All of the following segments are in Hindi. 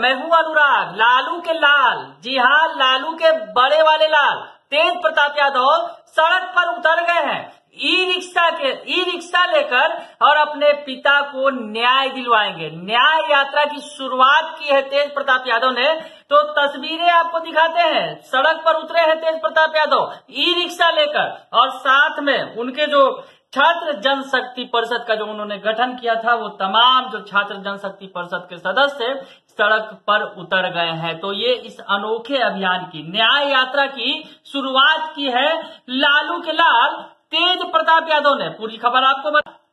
मैं हूं अनुराग, लालू के लाल। जी हाँ, लालू के बड़े वाले लाल तेज प्रताप यादव सड़क पर उतर गए हैं। ई रिक्शा लेकर और अपने पिता को न्याय दिलवाएंगे। न्याय यात्रा की शुरुआत की है तेज प्रताप यादव ने। तो तस्वीरें आपको दिखाते हैं, सड़क पर उतरे हैं तेज प्रताप यादव ई रिक्शा लेकर, और साथ में उनके जो छात्र जनशक्ति परिषद का जो उन्होंने गठन किया था, वो तमाम जो छात्र जनशक्ति परिषद के सदस्य सड़क पर उतर गए हैं। तो ये इस अनोखे अभियान की, न्याय यात्रा की शुरुआत की है लालू के लाल तेज प्रताप यादव ने। पूरी खबर आपको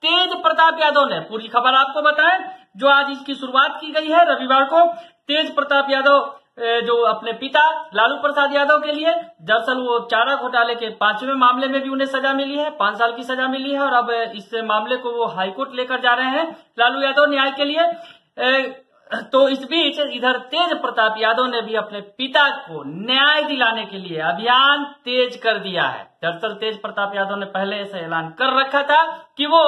बताएं जो आज इसकी शुरुआत की गई है रविवार को। तेज प्रताप यादव जो अपने पिता लालू प्रसाद यादव के लिए, दरअसल वो चारा घोटाले के 5वें मामले में भी उन्हें सजा मिली है, 5 साल की सजा मिली है, और अब इस मामले को वो हाईकोर्ट लेकर जा रहे हैं लालू यादव न्याय के लिए। तो इस बीच इधर तेज प्रताप यादव ने भी अपने पिता को न्याय दिलाने के लिए अभियान तेज कर दिया है। दरअसल तेज प्रताप यादव ने पहले ऐसा ऐलान कर रखा था कि वो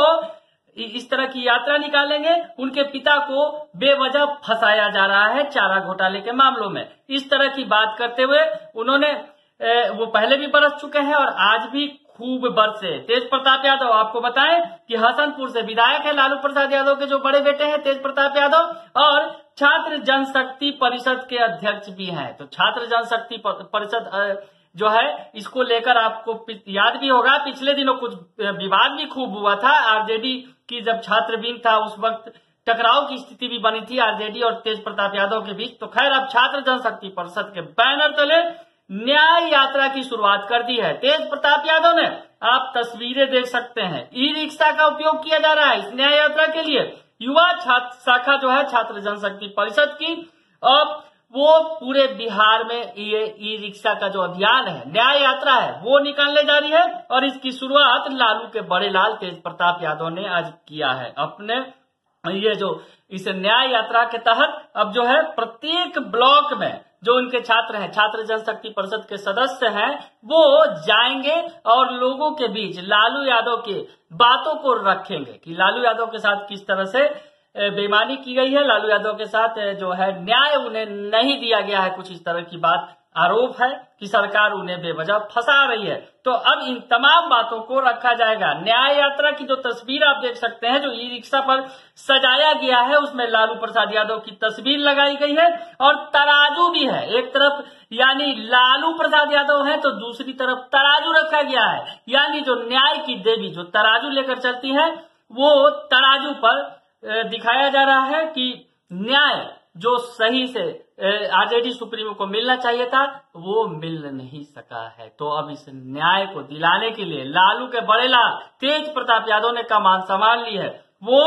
इस तरह की यात्रा निकालेंगे। उनके पिता को बेवजह फंसाया जा रहा है चारा घोटाले के मामलों में। इस तरह की बात करते हुए उन्होंने वो पहले भी बरस चुके हैं और आज भी खूब बरसे। तेज प्रताप यादव, आपको बताएं कि हसनपुर से विधायक है लालू प्रसाद यादव के जो बड़े बेटे हैं तेज प्रताप यादव, और छात्र जनशक्ति परिषद के अध्यक्ष भी हैं। तो छात्र जनशक्ति परिषद जो है, इसको लेकर आपको याद भी होगा पिछले दिनों कुछ विवाद भी खूब हुआ था। आरजेडी की जब छात्र विंग था उस वक्त टकराव की स्थिति भी बनी थी आरजेडी और तेज प्रताप यादव के बीच। तो खैर, अब छात्र जनशक्ति परिषद के बैनर तले न्याय यात्रा की शुरुआत कर दी है तेज प्रताप यादव ने। आप तस्वीरें देख सकते हैं, ई रिक्शा का उपयोग किया जा रहा है इस न्याय यात्रा के लिए। युवा छात्र शाखा जो है छात्र जनशक्ति परिषद की, अब वो पूरे बिहार में ये ई रिक्शा का जो अभियान है, न्याय यात्रा है, वो निकालने जा रही है। और इसकी शुरुआत लालू के बड़े लाल तेज प्रताप यादव ने आज किया है अपने ये जो इस न्याय यात्रा के तहत। अब जो है प्रत्येक ब्लॉक में जो उनके छात्र हैं, छात्र जनशक्ति परिषद के सदस्य हैं, वो जाएंगे और लोगों के बीच लालू यादव के बातों को रखेंगे कि लालू यादव के साथ किस तरह से बेईमानी की गई है, लालू यादव के साथ जो है न्याय उन्हें नहीं दिया गया है, कुछ इस तरह की बात आरोप है कि सरकार उन्हें बेवजह फंसा रही है। तो अब इन तमाम बातों को रखा जाएगा। न्याय यात्रा की जो तस्वीर आप देख सकते हैं, जो ई रिक्शा पर सजाया गया है, उसमें लालू प्रसाद यादव की तस्वीर लगाई गई है और तराजू भी है। एक तरफ यानी लालू प्रसाद यादव है तो दूसरी तरफ तराजू रखा गया है, यानी जो न्याय की देवी जो तराजू लेकर चलती है, वो तराजू पर दिखाया जा रहा है कि न्याय जो सही से आरजेडी सुप्रीमो को मिलना चाहिए था वो मिल नहीं सका है। तो अब इस न्याय को दिलाने के लिए लालू के बड़े लाल तेज प्रताप यादव ने कमान संभाल ली है। वो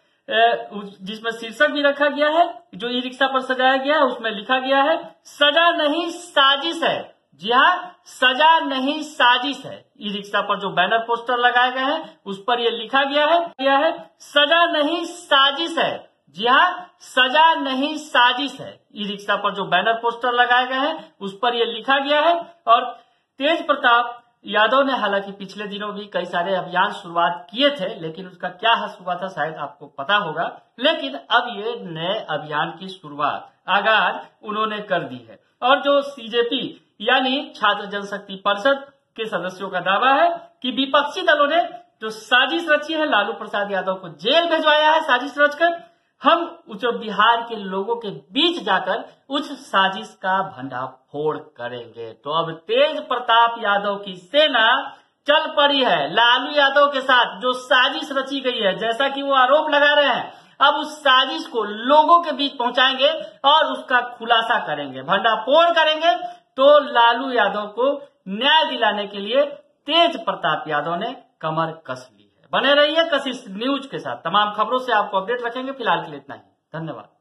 जिसमें शीर्षक भी रखा गया है, जो ई रिक्शा पर सजाया गया है, उसमें लिखा गया है सजा नहीं साजिश है। जी हाँ, सजा नहीं साजिश है। ई रिक्शा पर जो बैनर पोस्टर लगाए गए हैं उस पर यह लिखा गया है सजा नहीं साजिश है। जी हाँ, सजा नहीं साजिश है। ई रिक्शा पर जो बैनर पोस्टर लगाए गए हैं उस पर यह लिखा गया है। और तेज प्रताप यादव ने हालांकि पिछले दिनों भी कई सारे अभियान शुरुआत किए थे, लेकिन उसका क्या हस हुआ था शायद आपको पता होगा। लेकिन अब ये नए अभियान की शुरुआत आगाज उन्होंने कर दी है। और जो सीजेपी यानी छात्र जनशक्ति परिषद के सदस्यों का दावा है कि विपक्षी दलों ने जो साजिश रची है, लालू प्रसाद यादव को जेल भिजवाया है साजिश रचकर, हम जो बिहार के लोगों के बीच जाकर उस साजिश का भंडाफोड़ करेंगे। तो अब तेज प्रताप यादव की सेना चल पड़ी है लालू यादव के साथ। जो साजिश रची गई है, जैसा कि वो आरोप लगा रहे हैं, अब उस साजिश को लोगों के बीच पहुंचाएंगे और उसका खुलासा करेंगे, भंडाफोड़ करेंगे। तो लालू यादव को न्याय दिलाने के लिए तेज प्रताप यादव ने कमर कस ली है। बने रहिए कशिश न्यूज के साथ, तमाम खबरों से आपको अपडेट रखेंगे। फिलहाल के लिए इतना ही, धन्यवाद।